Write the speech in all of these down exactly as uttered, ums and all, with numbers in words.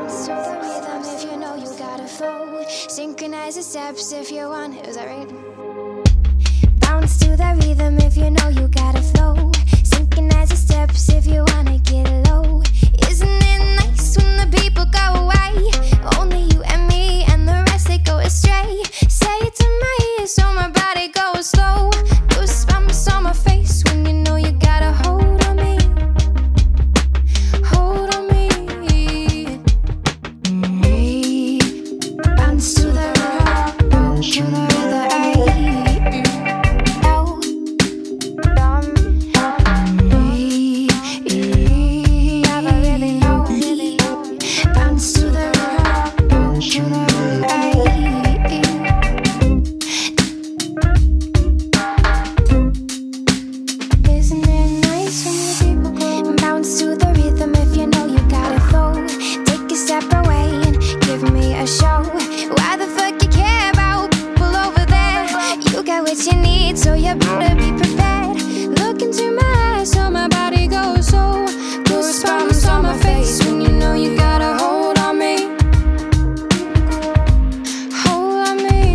Bounce to the rhythm if you know you gotta flow. Synchronize the steps if you want it. Is that right? Bounce to the rhythm if you know you gotta flow. Synchronize the steps if you wanna get low. Isn't it nice when the people go away? Only you and me and the rest they go astray. Say it to my ear so my body goes slow. Goosebumps on my face when you know you gotta hold on me. Hold on me. Hey, bounce to the rhythm, bounce to the rhythm. Oh, um, hey, hey, never really know, really know. Bounce to the rhythm, bounce to the rhythm. Isn't it nice when the people go? Bounce to the rhythm if you know you gotta flow. Take a step away and give me a show. Why the fuck you care about people over there? You got what you need, so you better be prepared. Look into my eyes, so my body goes so. Goosebumps on my face when you know you gotta hold on me. Hold on me.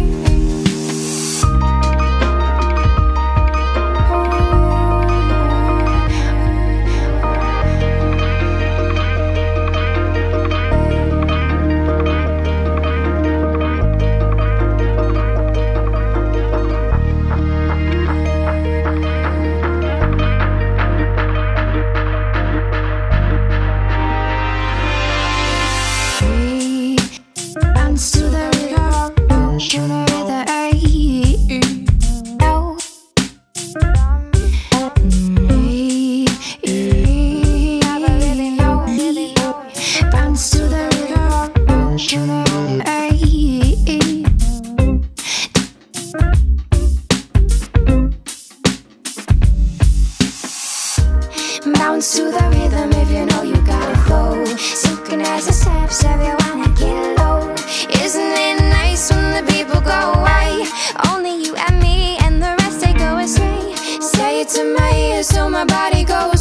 Hey, bounce to the rhythm, bounce to the rhythm. Ay, oh, hey, hey, never really know, really know. Bounce to the rhythm, bounce to the rhythm. Ay, bounce to the rhythm if you know you gotta flow. Synchronize the steps if you wanna get low. Isn't it nice when the people go away? Only you and me and the rest they go astray. Say it to my ear so my body goes